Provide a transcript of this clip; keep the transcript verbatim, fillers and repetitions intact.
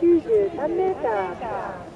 きゅうじゅうさんメーター。